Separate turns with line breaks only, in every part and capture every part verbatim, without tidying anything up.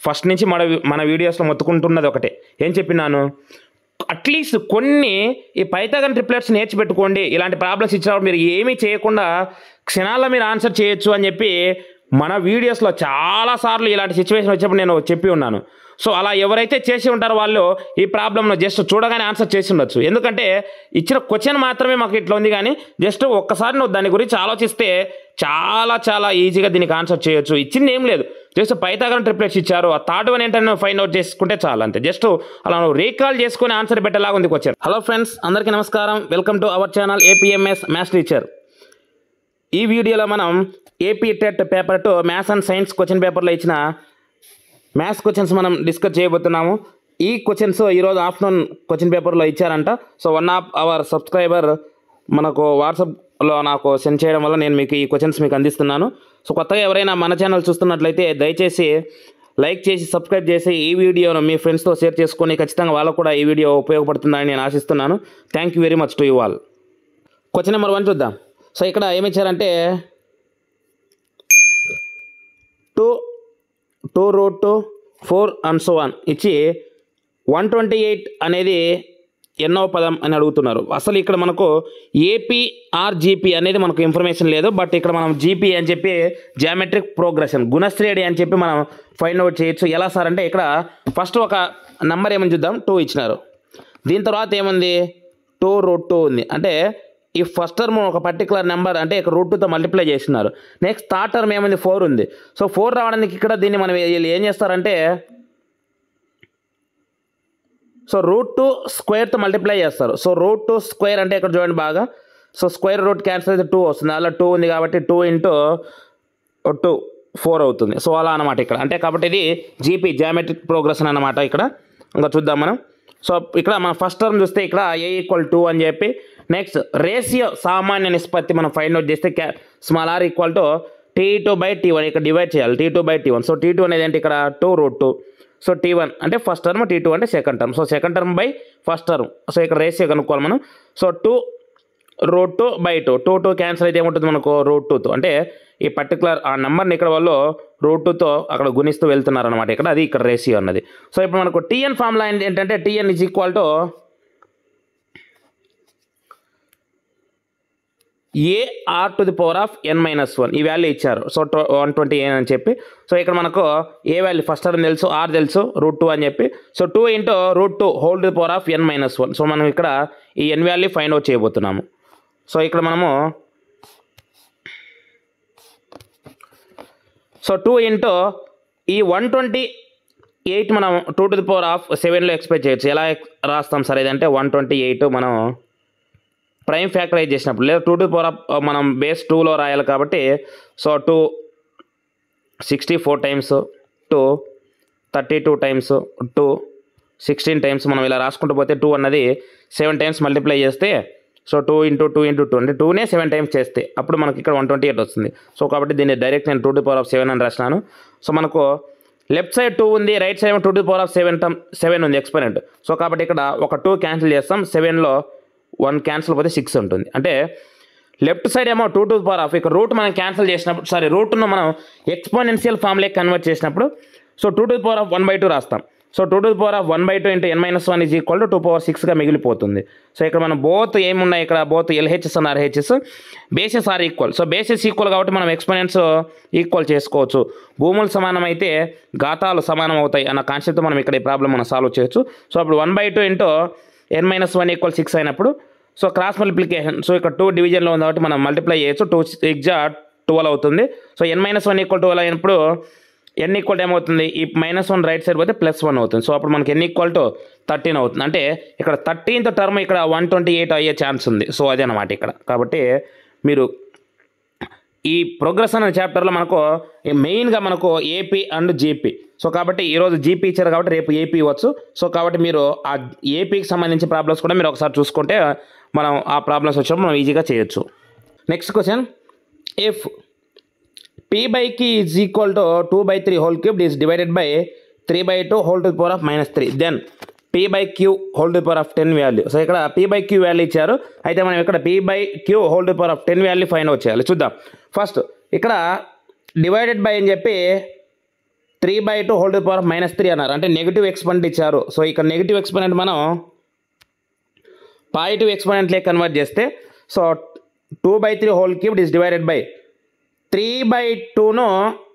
First నుంచి మన మన వీడియోస్లో మొత్తుకుంటున్నది ఒకటే, ఏం చెప్పినాను, అట్లీస్ట్ కొన్ని ఈ పైథాగరన్ ట్రిప్లెట్స్ నేర్చిపెట్టుకోండి, ఇలాంటి ప్రాబ్లమ్స్ ఇచ్చినప్పుడు మీరు ఏమీ చేయకుండా క్షణాల్లో మీరు ఆన్సర్ చేయొచ్చు అని చెప్పి మన వీడియోస్లో చాలాసార్లు ఇలాంటి సిచ్యువేషన్ వచ్చినప్పుడు నేను చెప్పి ఉన్నాను. సో అలా ఎవరైతే చేసి ఉంటారో వాళ్ళు ఈ ప్రాబ్లమ్ను జస్ట్ చూడగానే ఆన్సర్ చేసి ఉండొచ్చు. ఎందుకంటే ఇచ్చిన క్వశ్చన్ మాత్రమే మాకు ఇట్లా ఉంది, కానీ జస్ట్ ఒక్కసారి నువ్వు దాని గురించి ఆలోచిస్తే చాలా చాలా ఈజీగా దీనికి ఆన్సర్ చేయొచ్చు. ఇచ్చింది ఏం లేదు, జస్ట్ పైథాగరన్ ట్రిప్లెట్స్ ఇచ్చారు, ఆ థర్డ్ వన్ ఏంటంటే ఫైండ్ అవుట్ చేసుకుంటే చాలు, అంతే. జస్ట్ అలా నువ్వు రీకాల్ చేసుకుని ఆన్సర్ పెట్టేలాగా ఉంది క్వశ్చన్. హలో ఫ్రెండ్స్, అందరికీ నమస్కారం. Welcome to our channel APMS maths teacher. ఈ వీడియోలో మనం AP TET paper two maths and science question పేపర్లో ఇచ్చిన మ్యాథ్స్ క్వశ్చన్స్ మనం డిస్కస్ చేయబోతున్నాము. ఈ క్వశ్చన్స్ ఈరోజు ఆఫ్టర్నూన్ క్వశ్చన్ పేపర్లో ఇచ్చారంట. So one of our subscriber మనకు వాట్సాప్లో నాకు సెండ్ చేయడం వల్ల నేను మీకు ఈ క్వశ్చన్స్ మీకు అందిస్తున్నాను. సో కొత్తగా ఎవరైనా మన ఛానల్ చూస్తున్నట్లయితే దయచేసి లైక్ చేసి సబ్స్క్రైబ్ చేసి ఈ వీడియోను మీ ఫ్రెండ్స్తో షేర్ చేసుకొని ఖచ్చితంగా వాళ్ళకు కూడా ఈ వీడియో ఉపయోగపడుతుందని నేను ఆశిస్తున్నాను. Thank you very much to you all. Question number one చూద్దాం. సో ఇక్కడ ఏమి ఇచ్చారంటే two two root two four and so one ఇచ్చి వన్ ట్వంటీ ఎయిట్ అనేది ఎన్నో పదం అని అడుగుతున్నారు. అసలు ఇక్కడ మనకు ఏపీ ఆర్ జీపీ అనేది మనకు ఇన్ఫర్మేషన్ లేదు, బట్ ఇక్కడ మనం జీపీ అని చెప్పి జామెట్రిక్ ప్రోగ్రెషన్ గుణశ్రేణి అని చెప్పి మనం ఫైండ్ అవుట్ చేయొచ్చు. ఎలా సార్ అంటే ఇక్కడ ఫస్ట్ ఒక నెంబర్ ఏమని చూద్దాం, టూ ఇచ్చినారు. దీని తర్వాత ఏముంది, టూ రూట్ టూ ఉంది. అంటే ఈ ఫస్ట్ టర్మ్ ఒక పర్టికులర్ నెంబర్ అంటే ఇక్కడ రూట్ టూతో మల్టిప్లై చేస్తున్నారు. నెక్స్ట్ థర్డ్ టర్మ్ ఏముంది, ఫోర్ ఉంది. సో ఫోర్ రావడానికి ఇక్కడ దీన్ని మనం వీళ్ళు ఏం చేస్తారంటే సో రూట్ టూ స్క్వేర్తో మల్టిప్లై చేస్తారు. సో రూట్ టూ స్క్వేర్ అంటే ఇక్కడ చూడండి బాగా, సో స్క్వేర్ రూట్ క్యాన్సిల్ అయితే టూ వస్తుంది, అలా టూ ఉంది కాబట్టి టూ ఇంటూ టూ ఫోర్ అవుతుంది. సో అలా అనమాట ఇక్కడ అంటే, కాబట్టి ఇది జీపీ జామెట్రిక్ ప్రోగ్రెషన్ అనమాట. ఇక్కడ ఇంకా చూద్దాం మనం. సో ఇక్కడ మన ఫస్ట్ టర్మ్ చూస్తే ఇక్కడ ఏ ఈక్వల్ టూ అని చెప్పి, నెక్స్ట్ రేషియో సామాన్య నిష్పత్తి మనం ఫైండ్ అవుట్ చేస్తే క్యా small or equal to T two by T one ఇక్కడ డివైడ్ చేయాలి, T two by T one. So T two అనేది ఏంటి ఇక్కడ two root two. So T one అంటే ఫస్ట్ టర్మ్, టీ టూ అంటే second term. So second term by first term. So ఇక్కడ ratio కనుక్కోవాలి మనం. So two root two by two, two two cancel అయితే ఏముంటుంది మనకు రూట్ టూతో, అంటే ఈ పర్టికులర్ ఆ నెంబర్ని ఇక్కడ వాళ్ళు రూట్ టూతో అక్కడ గుణిస్తూ వెళ్తున్నారు అనమాట ఇక్కడ, అది ఇక్కడ రేషియో అన్నది. సో ఇప్పుడు మనకు టీఎన్ ఫార్ములా ఏంటంటే TN is equal to A R to the power of N minus one, ఈ వాల్యూ ఇచ్చారు. సో వన్ ట్వంటీ ఎన్ అని చెప్పి, సో ఇక్కడ మనకు ఏ వాల్యూ ఫస్ట్ టర్మ్ తెలుసు, ఆర్ తెలుసు, రూట్ టూ అని చెప్పి, so two into root two whole to the power of N minus one. So మనం ఇక్కడ ఈ ఎన్ వాల్యూ ఫైండ్ అవుట్ చేయబోతున్నాము. సో ఇక్కడ మనము సో టూ ఇంటూ ఈ వన్ ట్వంటీ ఎయిట్ మనం two to the power of సెవెన్లో ఎక్స్పెక్ట్ చేయొచ్చు. ఎలా రాస్తాం సార్ ఇదంటే వన్ ట్వంటీ ఎయిట్ మనం ప్రైమ్ ఫ్యాక్టరైజ్ చేసినప్పుడు, లేదా టూ టు పవర్ ఆఫ్ మనం బేస్ టూలో రాయాలి కాబట్టి, so two sixty four times, two thirty two times, two sixteen times మనం ఇలా రాసుకుంటూ పోతే టూ అన్నది సెవెన్ టైమ్స్ మల్టిప్లై చేస్తే, so two into two into two అంటే టూనే సెవెన్ టైమ్స్ చేస్తే అప్పుడు మనకి ఇక్కడ వన్ ట్వంటీ ఎయిట్ వస్తుంది. సో కాబట్టి దీన్ని డైరెక్ట్ నేను two to power of seven అని రాసినాను. సో మనకు లెఫ్ట్ సైడ్ టూ ఉంది, right side two to power of seven term seven ఉంది ఎక్స్పెరెంట్. సో కాబట్టి ఇక్కడ ఒక టూ క్యాన్సిల్ చేస్తాం, సెవెన్లో వన్ క్యాన్సిల్ పోతే సిక్స్ ఉంటుంది. అంటే లెఫ్ట్ సైడ్ ఏమో టూ టు పవర్ ఆఫ్ ఇక్కడ రూట్ మనం క్యాన్సిల్ చేసినప్పుడు, సారీ రూట్ను మనం ఎక్స్పోనెన్షియల్ ఫామ్లోకి కన్వర్ట్ చేసినప్పుడు so two to power of one by two రాస్తాం. So two to power of one by two into N minus one is equal to two power సిక్స్గా మిగిలిపోతుంది. సో ఇక్కడ మనం బోత్ ఏమున్నాయి ఇక్కడ both LHS and RHS, bases are equal. So bases equal కాబట్టి మనం exponents equal చేసుకోవచ్చు. భూములు సమానం అయితే ఘాతాలు సమానం అవుతాయి అన్న కాన్సెప్ట్తో మనం ఇక్కడ ఈ ప్రాబ్లం మనం సాల్వ్ చేయొచ్చు. సో అప్పుడు one by two into N minus one equal six అయినప్పుడు సో క్రాస్ మల్టిప్లికేషన్, సో ఇక్కడ టూ డివిజన్లో ఉంది కాబట్టి మనం మల్టిప్లై చేయొచ్చు, టూ సిక్స్ ట్వెల్వ్ అవుతుంది. So N minus one equal twelve అయినప్పుడు ఎన్ ఈక్వల్ ఏమవుతుంది, ఈ మైనస్ వన్ రైట్ సైడ్ పోతే ప్లస్ వన్ అవుతుంది. సో అప్పుడు మనకి ఎన్ ఈక్వల్ టు థర్టీన్ అవుతుంది. అంటే ఇక్కడ థర్టీన్త్ టర్మ్ ఇక్కడ వన్ ట్వంటీ ఎయిట్ అయ్యే ఛాన్స్ ఉంది. సో అదే అనమాట ఇక్కడ. కాబట్టి మీరు ఈ ప్రోగ్రెషన్ అనే చాప్టర్లో మనకు మెయిన్గా మనకు ఏపీ అండ్ జీపీ. సో కాబట్టి ఈరోజు జీపీ ఇచ్చారు కాబట్టి రేపు ఏపీ ఇవ్వచ్చు. సో కాబట్టి మీరు ఆ ఏపీకి సంబంధించి ప్రాబ్లమ్స్ కూడా మీరు ఒకసారి చూసుకుంటే మనం ఆ ప్రాబ్లమ్స్ వచ్చినప్పుడు మనం ఈజీగా చేయొచ్చు. Next question, if p by q is equal to two by three whole cubed is divided by three by two whole to the power of minus three, then p by q whole to the power of ten value. So ఇక్కడ p by q value ఇచ్చారు, అయితే మనం ఇక్కడ p by q whole to the power of ten value find out చేయాలి. చూద్దాం. First ఇక్కడ divided by అని చెప్పి three by two whole to the power of minus three అన్నారు, అంటే నెగిటివ్ ఎక్స్పోనెంట్ ఇచ్చారు. సో ఇక్కడ నెగిటివ్ ఎక్స్పోనెంట్ మనం పాజిటివ్ ఎక్స్పోనెంట్లే కన్వర్ట్ చేస్తే so two by three whole cubed is divided by three by టూను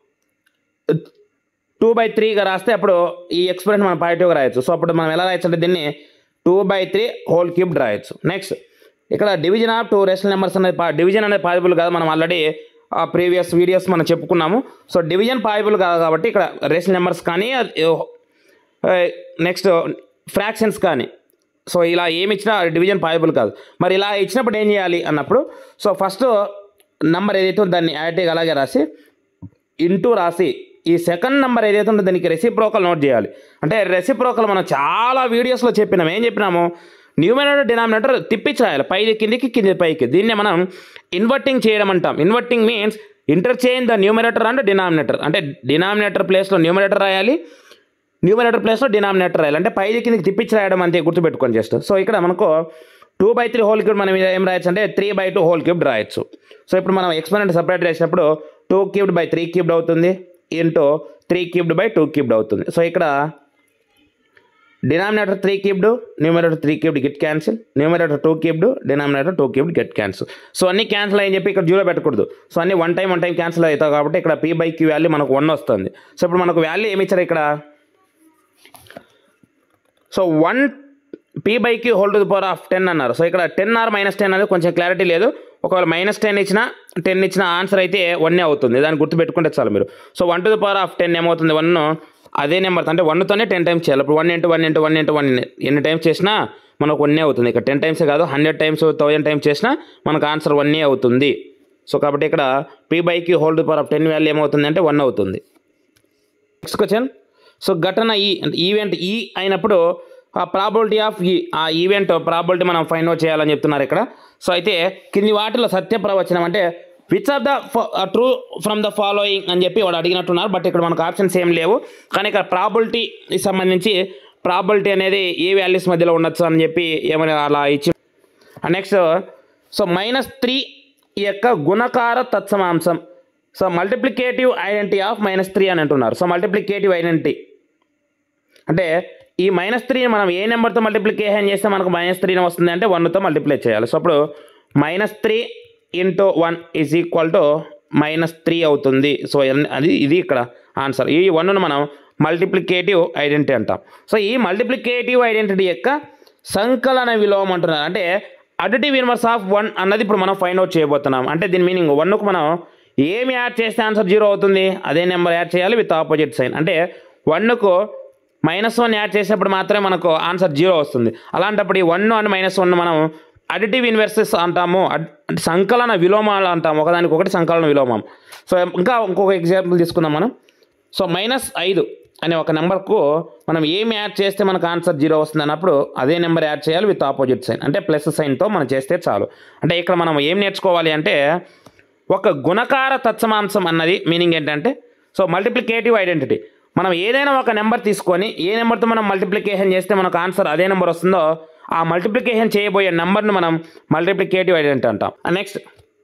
టూ బై త్రీగా రాస్తే అప్పుడు ఈ ఎక్స్పోనెంట్ మనం పాజిటివ్గా రాయొచ్చు. సో అప్పుడు మనం ఎలా రాయొచ్చు అంటే దీన్ని two by three whole cubed రాయొచ్చు. నెక్స్ట్ ఇక్కడ division of two rational numbers అనేది డివిజన్ అనేది పాజిబుల్ కాదు, మనం ఆల్రెడీ ఆ ప్రీవియస్ వీడియోస్ మనం చెప్పుకున్నాము. సో డివిజన్ పాజిబుల్ కాదు కాబట్టి ఇక్కడ రేషనల్ నెంబర్స్ కానీ నెక్స్ట్ ఫ్రాక్షన్స్ కానీ సో ఇలా ఏమి ఇచ్చినా డివిజన్ పాజిబుల్ కాదు. మరి ఇలా ఇచ్చినప్పుడు ఏం చేయాలి అన్నప్పుడు సో ఫస్ట్ నెంబర్ ఏదైతే ఉందో దాన్ని యాటిగా అలాగే రాసి ఇంటూ రాసి ఈ సెకండ్ నెంబర్ ఏదైతే ఉందో దానికి రెసిప్రోకల్ నోట్ చేయాలి. అంటే రెసిప్రోకల్ మనం చాలా వీడియోస్లో చెప్పినాం. ఏం చెప్పినాము, న్యూమరేటర్ డినామినేటర్ తిప్పించి రాయాలి, పైది కిందికి కింది పైకి. దీన్నే మనం ఇన్వర్టింగ్ చేయడం అంటాం. Inverting means interchange the numerator and denominator. అంటే డినామినేటర్ ప్లేస్లో న్యూమరేటర్ రాయాలి, న్యూమరేటర్ ప్లేస్లో డినామినేటర్ రాయాలి. అంటే పైది కిందికి తిప్పించి రాయడం అంతే, గుర్తుపెట్టుకొని జస్ట్. సో ఇక్కడ మనకు two by three whole cube మనం ఏం రాయొచ్చు అంటే three by two whole cube రాయొచ్చు. సో ఇప్పుడు మనం ఎక్స్పోనెంట్ సపరేట్ చేసినప్పుడు two cubed by three cubed అవుతుంది into three cubed by two cubed అవుతుంది. సో ఇక్కడ denominator three cubed, numerator three cubed get cancel, numerator two cubed, denominator two cubed get cancel. So అన్ని cancel అయ్యని చెప్పి ఇక్కడ zero పెట్టకూడదు. So అన్ని one time one time cancel అవుతాయి కాబట్టి ఇక్కడ పీ బై క్యూ వాల్యూ మనకు వన్ వస్తుంది. సో ఇప్పుడు మనకు వాల్యూ ఏమి ఇచ్చారు ఇక్కడ, so one P by Q whole to the power of ten అన్నారు. సో ఇక్కడ టెన్ ఆర్ మైనస్ టెన్ అనేది కొంచెం క్లారిటీ లేదు. ఒకవేళ మైనస్ టెన్ ఇచ్చినా టెన్ ఇచ్చిన ఆన్సర్ అయితే వన్నే అవుతుంది, దాన్ని గుర్తుపెట్టుకుంటే చాలు మీరు. So one to the power of ten ఏమవుతుంది, వన్ అదే నెంబర్ అంటే వన్తోనే టెన్ టైమ్స్ చేయాలి. ఇప్పుడు one into one into one into one ఎన్ని టైమ్స్ చేసినా మనకు వన్నే అవుతుంది. ఇక్కడ టెన్ టైమ్సే కాదు, హండ్రెడ్ టైమ్స్ థౌజండ్ టైమ్స్ చేసినా మనకు ఆన్సర్ వన్నే అవుతుంది. సో కాబట్టి ఇక్కడ P by Q whole to the power of ten value ఏమవుతుంది అంటే వన్ అవుతుంది. నెక్స్ట్ క్వశ్చన్, సో ఘటన ఈ ఈవెంట్ ఈ అయినప్పుడు ఆ ప్రాబిలిటీ ఆఫ్ ఈ ఆ ఈవెంట్ ప్రాబిలిటీ మనం ఫైండ్ అవుట్ చేయాలని చెప్తున్నారు ఇక్కడ. సో అయితే కింది వాటిలో సత్య ప్రవచనం అంటే which of the true from the following అని చెప్పి వాడు అడిగినట్టున్నారు. బట్ ఇక్కడ మనకు ఆప్షన్స్ ఏం లేవు, కానీ ఇక్కడ ప్రాబిలిటీకి సంబంధించి ప్రాబిలిటీ అనేది ఏ వాల్యూస్ మధ్యలో ఉండొచ్చు అని చెప్పి ఏమైనా అలా ఇచ్చి. నెక్స్ట్ సో మైనస్ త్రీ యొక్క గుణకార తత్సమాంశం. So multiplicative identity of minus three అని అంటున్నారు. సో మల్టిప్లికేటివ్ ఐడెంటిటీ అంటే ఈ మైనస్ త్రీని మనం ఏ నెంబర్తో మల్టిప్లికేషన్ చేస్తే మనకు మైనస్ త్రీని వస్తుంది అంటే వన్తో మల్టిప్లై చేయాలి. సో అప్పుడు minus three into one is equal to minus three అవుతుంది. సో అది ఇది ఇక్కడ ఆన్సర్. ఈ వన్ను మనం మల్టిప్లికేటివ్ ఐడెంటిటీ అంటాం. సో ఈ మల్టిప్లికేటివ్ ఐడెంటిటీ యొక్క సంకలన విలోమం అంటున్నారు. అంటే అడిటివ్ ఇన్వర్స్ ఆఫ్ వన్ అన్నది ఇప్పుడు మనం ఫైండ్ అవుట్ చేయబోతున్నాం. అంటే దీని మీనింగ్ వన్కు మనం ఏమి యాడ్ చేస్తే ఆన్సర్ జీరో అవుతుంది, అదే నెంబర్ యాడ్ చేయాలి విత్ ఆపోజిట్ సైన్. అంటే వన్కు మైనస్ వన్ యాడ్ చేసినప్పుడు మాత్రమే మనకు ఆన్సర్ జీరో వస్తుంది. అలాంటప్పుడు ఈ వన్ అండ్ మైనస్ వన్ మనం అడిటివ్ ఇన్వర్సెస్ అంటాము, అంటే సంకలన విలోమాలు అంటాము, ఒకదానికి ఒకటి సంకలన విలోమం. సో ఇంకా ఇంకొక ఎగ్జాంపుల్ తీసుకుందాం మనం. సో మైనస్ ఐదు అనే ఒక నెంబర్కు మనం ఏమి యాడ్ చేస్తే మనకు ఆన్సర్ జీరో వస్తుంది అన్నప్పుడు అదే నెంబర్ యాడ్ చేయాలి విత్ ఆపోజిట్ సైన్, అంటే ప్లస్ సైన్తో మనం చేస్తే చాలు. అంటే ఇక్కడ మనం ఏం నేర్చుకోవాలి అంటే ఒక గుణకార తత్సమాంశం అన్నది మీనింగ్ ఏంటంటే సో మల్టిప్లికేటివ్ ఐడెంటిటీ. మనం ఏదైనా ఒక నెంబర్ తీసుకొని ఏ నెంబర్తో మనం మల్టిప్లికేషన్ చేస్తే మనకు ఆన్సర్ అదే నెంబర్ వస్తుందో ఆ మల్టిప్లికేషన్ చేయబోయే నెంబర్ను మనం మల్టిప్లికేటివ్ ఐడెంటిటీ అంటాం. Next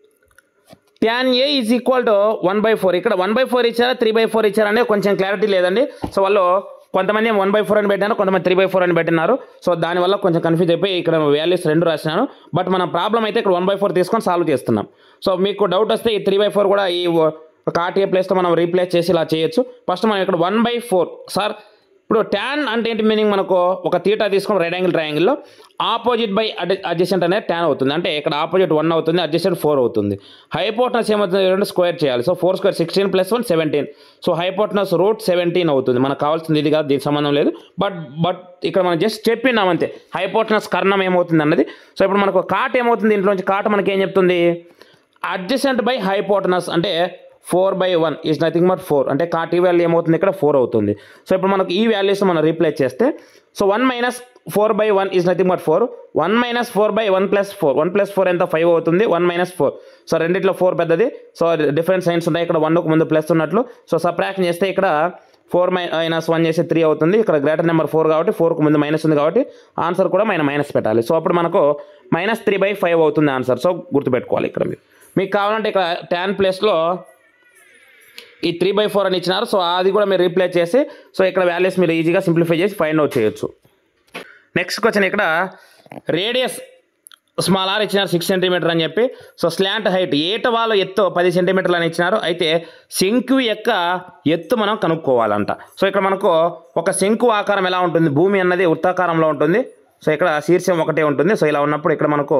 tan A is equal to one by four. ఇక్కడ వన్ బై ఫోర్ ఇచ్చారా త్రీ బై ఫోర్ ఇచ్చారనే కొంచెం క్లారిటీ లేదండి. సో వాళ్ళు కొంతమంది వన్ బై ఫోర్ అని పెట్టారు, కొంతమంది త్రీ బై ఫోర్ అని పెట్టినారు. సో దానివల్ల కొంచెం కన్ఫ్యూజ్ అయిపోయి ఇక్కడ వాల్యూస్ రెండు రాసినాను. బట్ మన ప్రాబ్లం అయితే ఇక్కడ వన్ బై ఫోర్ తీసుకొని సాల్వ్ చేస్తున్నాం. సో మీకు డౌట్ వస్తే ఈ త్రీ బై ఫోర్ కూడా ఈ కాట్ ఏ ప్లేస్లో మనం రీప్లేస్ చేసి ఇలా చేయొచ్చు. ఫస్ట్ మనం ఇక్కడ వన్ బై ఫోర్ సార్ ఇప్పుడు ట్యాన్ అంటే ఏంటి మీనింగ్, మనకు ఒక తీటా తీసుకుని రైట్ యాంగిల్ ట్రయాంగిల్లో ఆపోజిట్ బై అడ్జసెంట్ అనేది ట్యాన్ అవుతుంది. అంటే ఇక్కడ ఆపోజిట్ వన్ అవుతుంది, అడ్జసెంట్ ఫోర్ అవుతుంది. హైపోటనస్ ఏమవుతుంది, రెండు స్క్వేర్ చేయాలి. So four square sixteen plus one seventeen. So hypotenuse root seventeen అవుతుంది. మనకు కావాల్సింది ఇది కాదు, దీనికి సంబంధం లేదు. బట్ బట్ ఇక్కడ మనం జస్ట్ చెప్పినాం అంతే, హైపోటనస్ కర్ణం ఏమవుతుంది అన్నది. సో ఇప్పుడు మనకు కాట్ ఏమవుతుంది, ఇంట్లోంచి కాట్ మనకి ఏం చెప్తుంది, అడ్జసెంట్ బై హైపోటనస్ అంటే four by one is nothing but four. అంటే కాట్ ఈ వాల్యూ ఏమవుతుంది ఇక్కడ ఫోర్ అవుతుంది. సో ఇప్పుడు మనకు ఈ వాల్యూస్ మనం రీప్లేస్ చేస్తే so one minus four by one is nothing but four. One minus four by one plus four, one plus four ఎంత ఫైవ్ అవుతుంది, వన్ మైనస్ ఫోర్. సో రెండిట్లో ఫోర్ పెద్దది. సో డిఫరెంట్ సైన్స్ ఉన్నాయి, ఇక్కడ వన్కు ముందు plus ఉన్నట్లు. So subtraction చేస్తే ఇక్కడ ఫోర్ మైనస్ వన్ చేసి త్రీ అవుతుంది. ఇక్కడ గ్రేటర్ నెంబర్ ఫోర్ కాబట్టి ఫోర్కు ముందు మైనస్ ఉంది కాబట్టి ఆన్సర్ కూడా మైన మైనస్ పెట్టాలి. సో అప్పుడు మనకు మైనస్ త్రీ బై ఫైవ్ అవుతుంది ఆన్సర్. సో గుర్తుపెట్టుకోవాలి ఇక్కడ మీరు. మీకు కావాలంటే ఇక్కడ ట్యాన్ ప్లేస్లో ఈ త్రీ బై ఫోర్ అని ఇచ్చినారు. సో అది కూడా మీరు రీప్లేస్ చేసి సో ఇక్కడ వాల్యూస్ మీరు ఈజీగా సింప్లిఫై చేసి ఫైండ్ అవుట్ చేయొచ్చు. నెక్స్ట్ క్వశ్చన్ ఇక్కడ రేడియస్ స్మాల్ ఆర్ ఇచ్చినారు సిక్స్ సెంటీమీటర్ అని చెప్పి. సో స్లాంట్ హైట్ ఏట వాళ్ళ ఎత్తు పది సెంటీమీటర్లు అని ఇచ్చినారు. అయితే శంకు యొక్క ఎత్తు మనం కనుక్కోవాలంట. సో ఇక్కడ మనకు ఒక శంకు ఆకారం ఎలా ఉంటుంది, భూమి అన్నది వృత్తాకారంలో ఉంటుంది. సో ఇక్కడ శీర్షం ఒకటే ఉంటుంది. సో ఇలా ఉన్నప్పుడు ఇక్కడ మనకు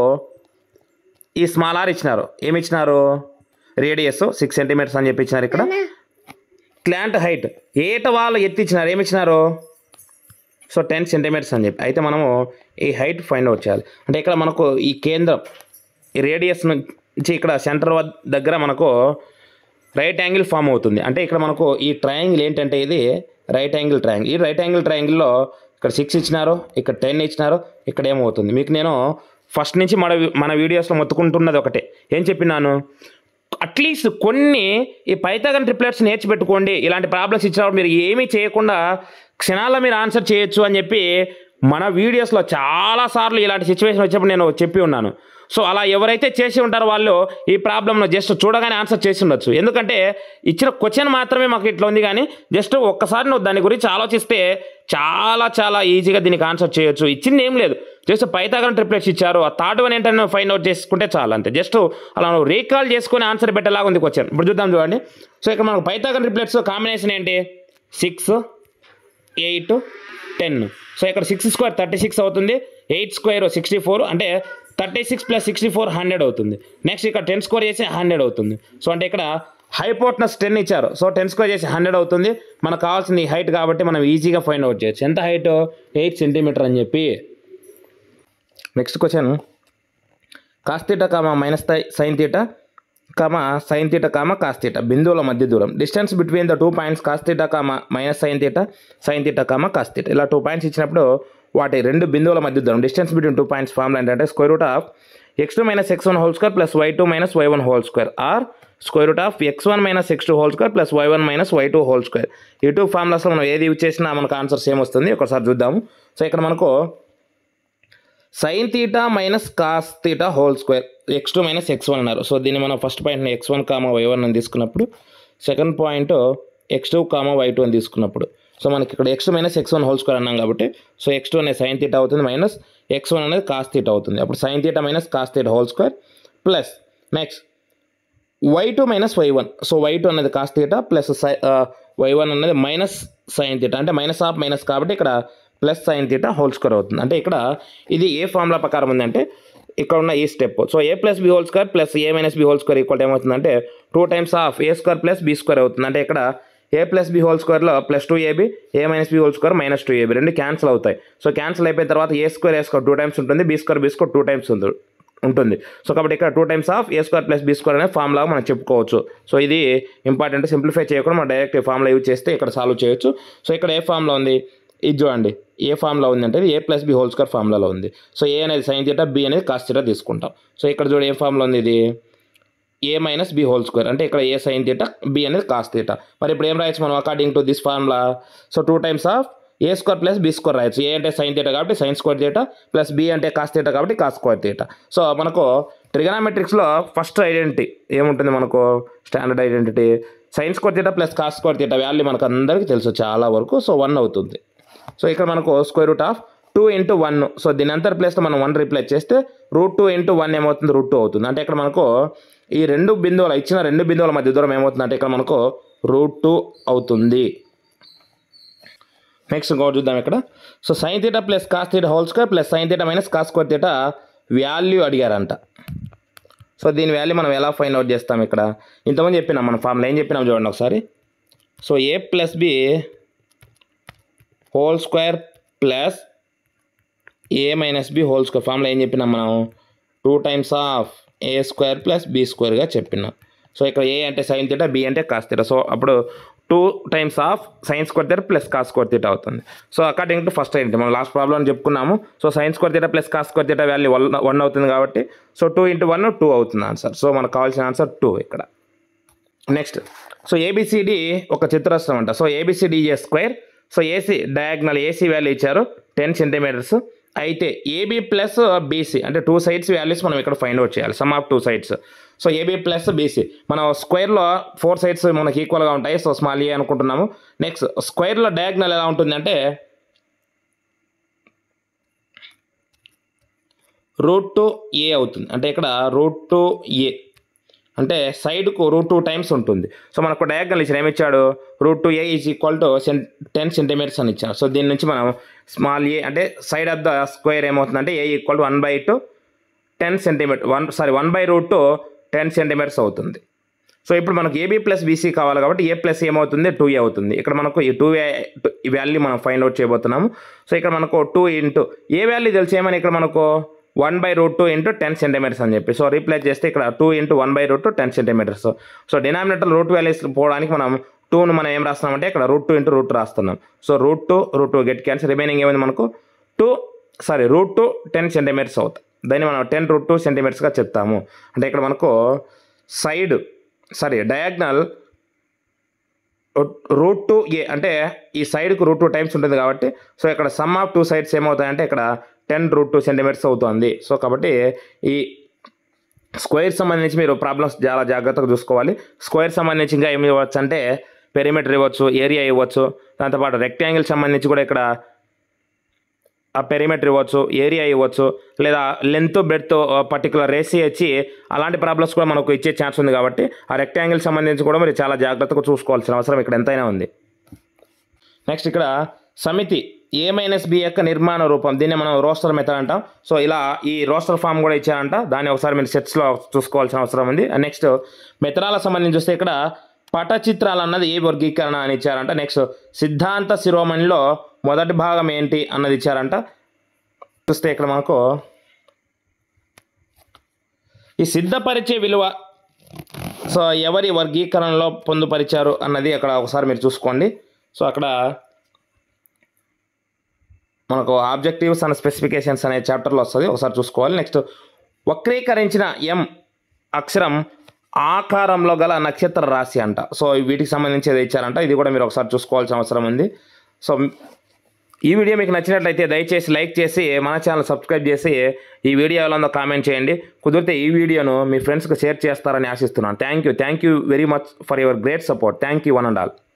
ఈ స్మాల్ ఆర్ ఇచ్చినారు, ఏమి ఇచ్చినారు, రేడియస్ సిక్స్ సెంటీమీటర్స్ అని చెప్పి ఇచ్చినారు. ఇక్కడ స్లాంట్ హైట్ ఏట వాళ్ళు ఎత్తి ఇచ్చినారు, ఏమి ఇచ్చినారు, సో టెన్ సెంటీమీటర్స్ అని చెప్పి. అయితే మనము ఈ హైట్ ఫైండ్ అవుట్ చేయాలి. అంటే ఇక్కడ మనకు ఈ కేంద్రం ఈ రేడియస్ నుంచి ఇక్కడ సెంటర్ దగ్గర మనకు రైట్ యాంగిల్ ఫామ్ అవుతుంది. అంటే ఇక్కడ మనకు ఈ ట్రయాంగిల్ ఏంటంటే ఇది రైట్ యాంగిల్ ట్రయాంగిల్. ఈ రైట్ యాంగిల్ ట్రయాంగిల్లో ఇక్కడ సిక్స్ ఇచ్చినారు, ఇక్కడ టెన్ ఇచ్చినారు, ఇక్కడ ఏమవుతుంది మీకు నేను ఫస్ట్ నుంచి మన మన వీడియోస్లో మొత్తుకుంటున్నది ఒకటే, ఏం చెప్పినాను, అట్లీస్ట్ కొన్ని ఈ పైథాగరన్ ట్రిప్లెట్స్ నేర్చిపెట్టుకోండి. ఇలాంటి ప్రాబ్లమ్స్ ఇచ్చినప్పుడు మీరు ఏమీ చేయకుండా క్షణాల్లో మీరు ఆన్సర్ చేయొచ్చు అని చెప్పి మన వీడియోస్లో చాలాసార్లు ఇలాంటి సిచ్యువేషన్ వచ్చినప్పుడు నేను చెప్పి ఉన్నాను. సో అలా ఎవరైతే చేసి ఉంటారో వాళ్ళు ఈ ప్రాబ్లమ్ను జస్ట్ చూడగానే ఆన్సర్ చేసి ఉండొచ్చు. ఎందుకంటే ఇచ్చిన క్వశ్చన్ మాత్రమే మాకు ఇట్లా ఉంది, కానీ జస్ట్ ఒక్కసారి నువ్వు దాని గురించి ఆలోచిస్తే చాలా చాలా ఈజీగా దీనికి ఆన్సర్ చేయొచ్చు. ఇచ్చింది ఏం లేదు, జస్ట్ పైథాగరన్ ట్రిప్లెట్స్ ఇచ్చారు, ఆ థర్డ్ వన్ ఏంటంటే ఫైండ్ అవుట్ చేసుకుంటే చాలా, అంతే. జస్ట్ అలా నువ్వు రీకాల్ చేసుకుని ఆన్సర్ పెట్టేలాగా ఉంది క్వశ్చన్. ఇప్పుడు చూద్దాం చూడండి. సో ఇక్కడ మనకు పైథాగరన్ ట్రిప్లెట్స్ కాంబినేషన్ ఏంటి, సిక్స్ ఎయిట్ టెన్. సో ఇక్కడ సిక్స్ స్క్వేర్ థర్టీ సిక్స్ అవుతుంది, ఎయిట్ స్క్వేర్ సిక్స్టీ ఫోర్, అంటే thirty six plus sixty four hundred అవుతుంది. నెక్స్ట్ ఇక్కడ టెన్ స్క్వేర్ చేసి హండ్రెడ్ అవుతుంది. సో అంటే ఇక్కడ హైపోటనస్ టెన్ ఇచ్చారు, సో టెన్ స్క్వేర్ చేసి హండ్రెడ్ అవుతుంది. మనకు కావాల్సింది ఈ హైట్ కాబట్టి మనం ఈజీగా ఫైండ్ అవుట్ చేయొచ్చు. ఎంత హైట్, ఎయిట్ సెంటీమీటర్ అని చెప్పి. Next question, cos theta comma minus sine theta comma sine theta comma cos theta బిందువుల మధ్య దూరం. Distance between the two points cos theta comma minus sine theta sine theta comma cos theta. ఇలా two points ఇచ్చినప్పుడు వాటి రెండు బిందువుల మధ్య దూరం, distance between two points formula ఏంటంటే square root of X two minus X one whole square plus Y two minus Y one whole square are square root of X one minus X two whole square plus Y one minus Y two whole square. ఈ two ఫార్ములాస్లో మనం ఏది use చేసినా మనకు answer same వస్తుంది. ఒకసారి చూద్దాము. So ఇక్కడ మనకు sine theta minus cos theta whole square X two minus X one అన్నారు. సో దీన్ని మనం ఫస్ట్ పాయింట్ని X one comma Y one అని తీసుకున్నప్పుడు, second point X two comma Y two అని తీసుకున్నప్పుడు, సో మనకి ఇక్కడ X two minus X one whole square అన్నాం కాబట్టి సో ఎక్స్ టూ అనేది సైన్ తీటా అవుతుంది, మైనస్ ఎక్స్ వన్ అనేది కాస్ తీటా అవుతుంది. అప్పుడు sine theta minus cos theta whole square plus next Y two minus Y one. So Y two అనేది cos theta plus sine Y one అనేది minus sine theta, అంటే minus of minus కాబట్టి ఇక్కడ plus sine theta whole square అవుతుంది. అంటే ఇక్కడ ఇది ఏ formula ప్రకారం ఉందంటే ఇక్కడ ఉన్న ఈ step. So A plus B whole square plus A minus B whole square equal ఏమవుతుందంటే two times of A square plus B square అవుతుంది. అంటే ఇక్కడ ఏ ప్లస్ బి హోల్ స్క్వేర్లో plus two AB, A minus B whole square minus two AB రెండు cancel అవుతాయి. So cancel అయిపోయిన తర్వాత A square A square two times ఉంటుంది, B square B square two times ఉంటుంది. సో కాబట్టి ఇక్కడ two times of A square plus B square అనే formula మనం చెప్పుకోవచ్చు. సో ఇది ఇంపార్టెంట్, సింప్లిఫై చేయకుండా మనం డైరెక్ట్ ఫార్ములా యూజ్ చేస్తే ఇక్కడ సాల్వ్ చేయొచ్చు. సో ఇక్కడ ఏ ఫార్ములా ఉంది, ఇది చూడండి, ఏ ఫార్ములా ఉంది అంటే A plus B whole square ఫార్ములాలో ఉంది. సో ఏ అనేది సైన్ తీటా, బి అనేది కాస్ తీటా తీసుకుంటాం. సో ఇక్కడ చూడండి ఏ ఫార్ములా ఉంది, ఇది A minus B whole square, అంటే ఇక్కడ ఏ సైన్ తీటా, బి అనేది కాస్ తీటా. మరి ఇప్పుడు ఏం రాయొచ్చు మనం according to this formula, so two times of A square plus B square రాయొచ్చు. ఏ అంటే సైన్ తీటా కాబట్టి sine square theta, plus B అంటే కాస్ తీటా కాబట్టి కాస్ స్క్వేర్ తీటా. సో మనకు ట్రిగనామెట్రిక్స్లో ఫస్ట్ ఐడెంటిటీ ఏముంటుంది, మనకు standard identity sine square theta plus cos square theta value మనకు అందరికీ తెలుసు చాలా వరకు. సో వన్ అవుతుంది. సో ఇక్కడ మనకు square root of two into one, so దీని అంతర్ ప్లేస్లో మనం వన్ రీప్లేస్ చేస్తే రూట్ టూ ఇంటూ వన్ ఏమవుతుంది, రూట్ టూ అవుతుంది. అంటే ఇక్కడ మనకు ఈ రెండు బిందువుల ఇచ్చిన రెండు బిందువుల మధ్య దూరం ఏమవుతుంది అంటే ఇక్కడ మనకు రూట్ టూ అవుతుంది. నెక్స్ట్ ఇంకోటి చూద్దాం ఇక్కడ. So sine theta plus cos theta whole square plus sine theta minus cos square theta value అడిగారంట. సో దీని వాల్యూ మనం ఎలా ఫైండ్ అవుట్ చేస్తాం, ఇక్కడ ఇంతకుముందు చెప్పినాం మన ఫార్ములా, ఏం చెప్పినాం చూడండి ఒకసారి. So A plus B whole square plus A minus B whole square formula ఏం చెప్పినాం మనం, two times of A square plus B స్క్వేర్గా చెప్పినాం. సో ఇక్కడ ఏ అంటే సైన్ తీటా, బి అంటే కాస్ తీటా. సో అప్పుడు two times of sine square theta plus cos square theta అవుతుంది. So according to first identity మనం లాస్ట్ ప్రాబ్లం చెప్పుకున్నాము. So sine square theta plus cos square theta value one one అవుతుంది కాబట్టి so two into one two అవుతుంది answer. So మనకు కావాల్సిన answer two ఇక్కడ. Next so ABCD ఒక చతురస్రం అంట. So ABCD a square, so AC diagonal AC value ఇచ్చారు టెన్ సెంటీమీటర్స్. అయితే ఏబీ ప్లస్ బీసీ అంటే టూ సైడ్స్ వాల్యూస్ మనం ఇక్కడ ఫైండ్ అవుట్ చేయాలి, sum of two sides. So AB plus BC మనం స్క్వేర్లో ఫోర్ సైడ్స్ మనకి ఈక్వల్గా ఉంటాయి. సో స్మాల్ ఏ అనుకుంటున్నాము. నెక్స్ట్ స్క్వేర్లో డయాగ్నల్ ఎలా ఉంటుంది అంటే రూట్ టూ ఏ అవుతుంది. అంటే ఇక్కడ రూట్ టూ ఏ అంటే సైడ్కు రూట్ టూ టైమ్స్ ఉంటుంది. సో మనకు డయాగ్నల్ ఇచ్చిన ఏమి ఇచ్చాడు, root two A is equal to సెన్ టెన్ సెంటీమీటర్స్ అని ఇచ్చాడు. సో దీని నుంచి మనం స్మాల్ ఏ అంటే సైడ్ ఆఫ్ ద స్క్వేర్ ఏమవుతుందంటే A equal to one by two ten centimetre one sorry one by root two ten centimetres అవుతుంది. సో ఇప్పుడు మనకు ఏబీ ప్లస్ బీసీ కావాలి కాబట్టి ఏ ప్లస్ ఏమవుతుంది, టూ ఏ అవుతుంది. ఇక్కడ మనకు ఈ టూ ఏ ఈ వాల్యూ మనం ఫైండ్ అవుట్ చేయబోతున్నాము. సో ఇక్కడ మనకు టూ ఇంటూ ఏ వాల్యూ తెలిసి ఏమని ఇక్కడ మనకు one by root two into ten centimetres అని చెప్పి సో రీప్లేస్ చేస్తే ఇక్కడ two into one by root two ten centimetres. So denominator root values పోవడానికి మనం టూను మనం ఏం రాస్తున్నామంటే ఇక్కడ రూట్ టూ ఇంటూ రూట్ రాస్తున్నాం. So root two root two get cancel, remaining ఏమైంది మనకు two sorry root two ten centimetres అవుతాయి. దాన్ని మనం టెన్ రూట్ టూ సెంటీమీటర్స్గా చెప్తాము. అంటే ఇక్కడ మనకు side sorry diagonal root two ఏ అంటే ఈ సైడ్కు రూట్ టూ టైమ్స్ ఉంటుంది కాబట్టి సో ఇక్కడ సమ్ ఆఫ్ టూ సైడ్స్ ఏమవుతాయంటే ఇక్కడ టెన్ రూట్ టూ సెంటీమీటర్స్ అవుతుంది. సో కాబట్టి ఈ స్క్వేర్ సంబంధించి మీరు ప్రాబ్లమ్స్ చాలా జాగ్రత్తగా చూసుకోవాలి. స్క్వేర్ సంబంధించి ఇంకా ఏమి ఇవ్వచ్చు అంటే పెరిమీటర్ ఇవ్వచ్చు, ఏరియా ఇవ్వచ్చు, దాంతోపాటు రెక్టాంగిల్ సంబంధించి కూడా ఇక్కడ ఆ పెరిమీటర్ ఇవ్వచ్చు, ఏరియా ఇవ్వచ్చు, లేదా లెంత్ బ్రెడ్త్ పర్టికులర్ రేషియో ఇచ్చి అలాంటి ప్రాబ్లమ్స్ కూడా మనకు ఇచ్చే ఛాన్స్ ఉంది. కాబట్టి ఆ రెక్టాంగిల్ సంబంధించి కూడా మీరు చాలా జాగ్రత్తగా చూసుకోవాల్సిన అవసరం ఇక్కడ ఎంతైనా ఉంది. నెక్స్ట్ ఇక్కడ సమితి ఏ మైనస్ బి యొక్క నిర్మాణ రూపం, దీన్ని మనం రోస్టర్ మెథడ్ అంటాం. సో ఇలా ఈ రోస్టర్ ఫామ్ కూడా ఇచ్చారంట, దాన్ని ఒకసారి మీరు సెట్స్లో చూసుకోవాల్సిన అవసరం ఉంది. నెక్స్ట్ మెథడాలకు సంబంధించి చూస్తే ఇక్కడ పటచిత్రాలు అన్నది ఏ వర్గీకరణ అని ఇచ్చారంట. నెక్స్ట్ సిద్ధాంత శిరోమణిలో మొదటి భాగం ఏంటి అన్నది ఇచ్చారంట. చూస్తే ఇక్కడ మనకు ఈ సిద్ధపరిచే విలువ సో ఎవరి వర్గీకరణలో పొందుపరిచారు అన్నది అక్కడ ఒకసారి మీరు చూసుకోండి. సో అక్కడ మనకు ఆబ్జెక్టివ్స్ అండ్ స్పెసిఫికేషన్స్ అనే చాప్టర్లో వస్తుంది, ఒకసారి చూసుకోవాలి. నెక్స్ట్ వక్రీకరించిన ఎం అక్షరం ఆకారంలో గల నక్షత్ర రాశి అంట. సో వీటికి సంబంధించి ఏదో ఇచ్చారంట, ఇది కూడా మీరు ఒకసారి చూసుకోవాల్సిన అవసరం ఉంది. సో ఈ వీడియో మీకు నచ్చినట్లయితే దయచేసి లైక్ చేసి మన ఛానల్ సబ్స్క్రైబ్ చేసి ఈ వీడియో ఎలా ఉందో కామెంట్ చేయండి. కుదిరితే ఈ వీడియోను మీ ఫ్రెండ్స్కి షేర్ చేస్తారని ఆశిస్తున్నాను. Thank you thank you very much for your great support. Thank you one and all.